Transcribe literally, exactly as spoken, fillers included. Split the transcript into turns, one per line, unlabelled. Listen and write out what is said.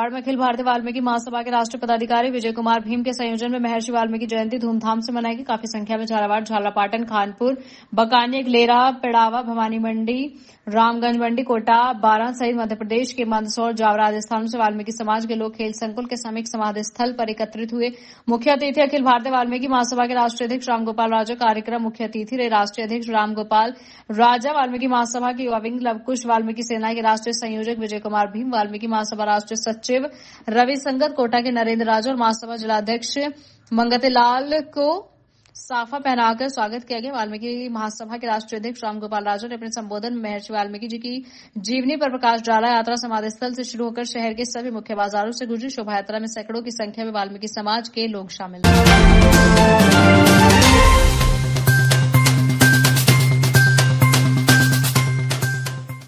झालावाड़ में अखिल भारतीय वाल्मीकि महासभा के राष्ट्रीय पदाधिकारी विजय कुमार भीम के संयोजन में महर्षि वाल्मीकि जयंती धूमधाम से मनाई गई। काफी संख्या में झालावाड़, झालापाटन, खानपुर, बकानी, लेरा, पेड़ावा, भवानी मंडी, रामगंज मंडी, कोटा, बारां सहित मध्य प्रदेश के मंदसौर, जावरा आदि स्थानों से वाल्मीकि समाज के लोग खेल संकुल के समीप समाधि स्थल पर एकत्रित हुए। मुख्य अतिथि अखिल भारतीय वाल्मीकि महासभा के राष्ट्रीय अध्यक्ष रामगोपाल राजा। कार्यक्रम मुख्य अतिथि रहे राष्ट्रीय अध्यक्ष रामगोपाल राजा, वाल्मीकि महासभा के युवा विंग लवकुश, वाल्मीकि सेना के राष्ट्रीय संयोजक विजय कुमार भीम, वाल्मीकि महासभा राष्ट्रीय सचिव रवि संगत, कोटा के नरेंद्र राजा और महासभा जिलाध्यक्ष मंगतेलाल को साफा पहनाकर स्वागत किया गया। वाल्मीकि महासभा के राष्ट्रीय अध्यक्ष रामगोपाल राजा ने अपने संबोधन में महर्षि वाल्मीकि जी की जीवनी पर प्रकाश डाला। यात्रा समाधि स्थल से शुरू होकर शहर के सभी मुख्य बाजारों से गुजरी। शोभा यात्रा में सैकड़ों की संख्या में वाल्मीकि समाज के लोग शामिल हुए।